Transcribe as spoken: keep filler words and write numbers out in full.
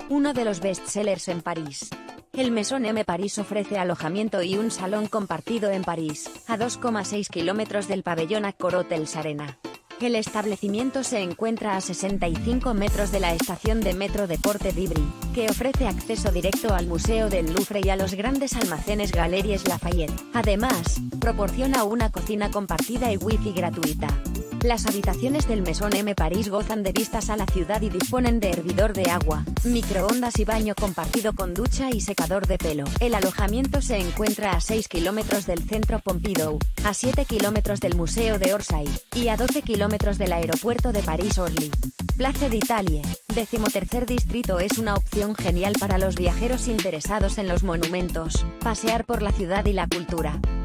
uno de los bestsellers en París. El Maison M París ofrece alojamiento y un salón compartido en París, a dos coma seis kilómetros del pabellón Accor Hotels Arena. El establecimiento se encuentra a sesenta y cinco metros de la estación de metro de Porte d'Ivry, que ofrece acceso directo al Museo del Louvre y a los grandes almacenes Galeries Lafayette. Además, proporciona una cocina compartida y wifi gratuita. Las habitaciones del Maison M París gozan de vistas a la ciudad y disponen de hervidor de agua, microondas y baño compartido con ducha y secador de pelo. El alojamiento se encuentra a seis kilómetros del Centro Pompidou, a siete kilómetros del Museo de Orsay, y a doce kilómetros del aeropuerto de París-Orly. Place d'Italie, decimotercer distrito, es una opción genial para los viajeros interesados en los monumentos, pasear por la ciudad y la cultura.